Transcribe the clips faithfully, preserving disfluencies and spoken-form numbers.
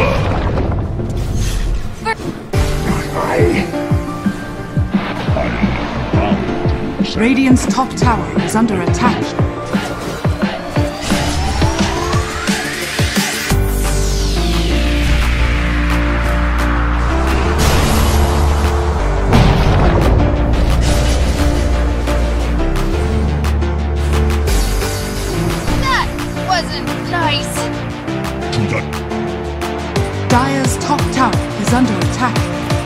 Radiant's top tower is under attack. That wasn't nice. Dire's top tower is under attack.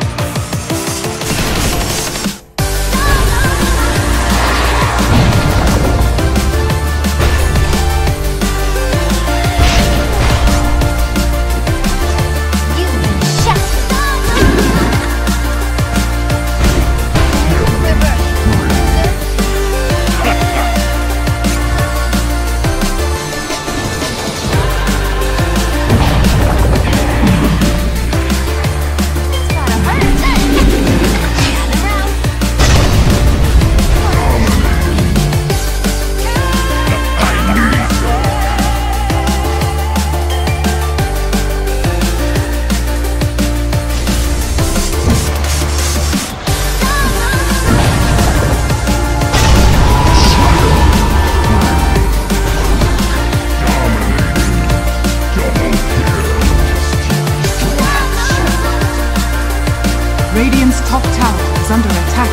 Radiant's top tower is under attack.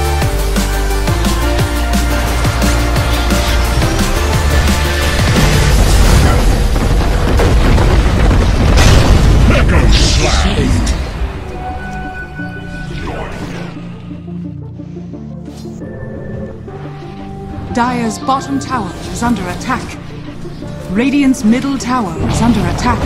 Echo Slash! Dire's bottom tower is under attack. Radiant's middle tower is under attack.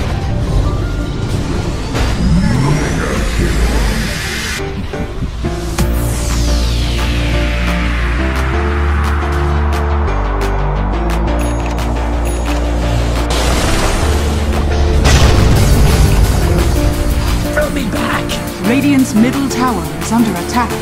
Radiant's middle tower is under attack.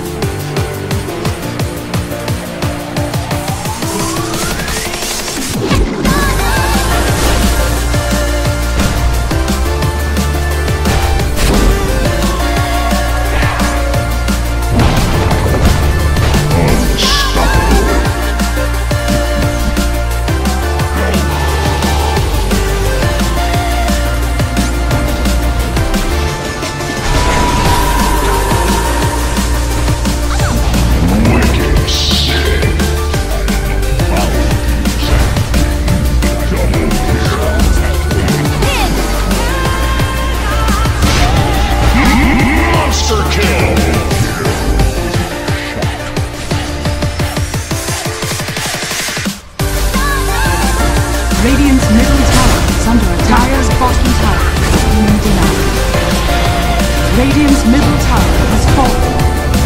Radiant's middle tower is under attack. Dire's bottom tower is being denied. Radiant's middle tower has fallen.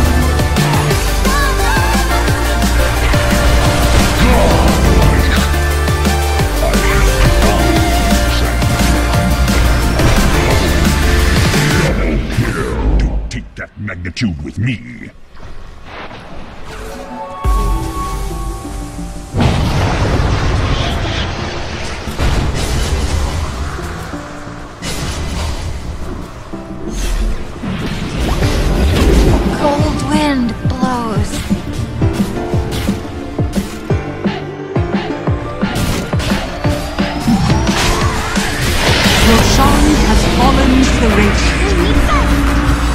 Don't take that magnitude with me. Cold wind blows. Roshan has fallen to the Radiant.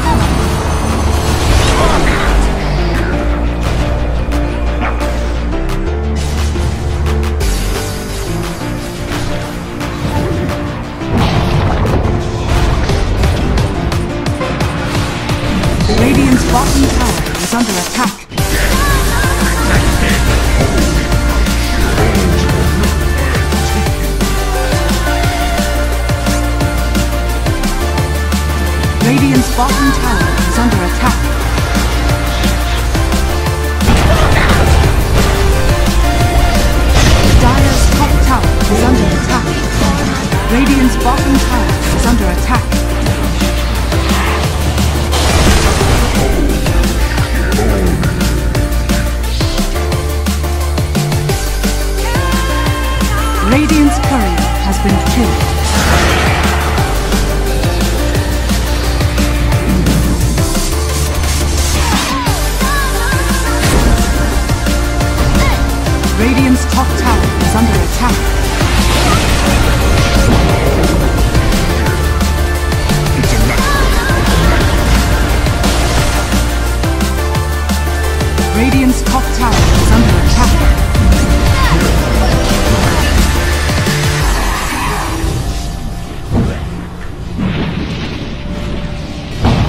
Radiant's bottom tower is under attack. Radiant's bottom tower is under attack. Dire's top tower is under attack. Radiant's bottom tower is under attack. Radiant's courier has been killed.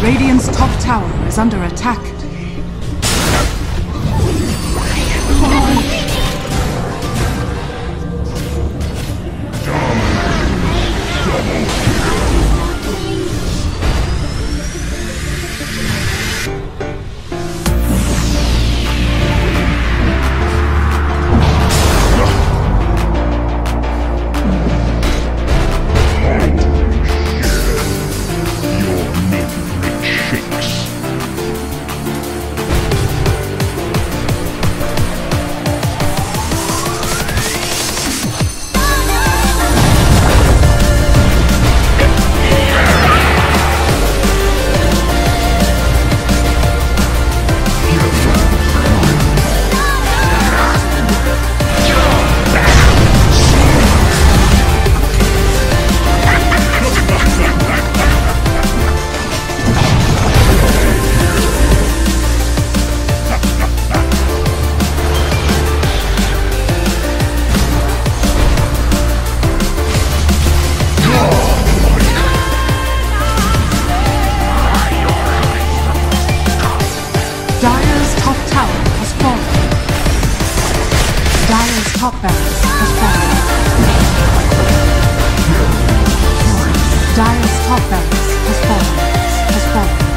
Radiant's top tower is under attack. Dire's top tower has fallen. Dire's top barracks has fallen. Dire's top barracks has fallen. Has fallen.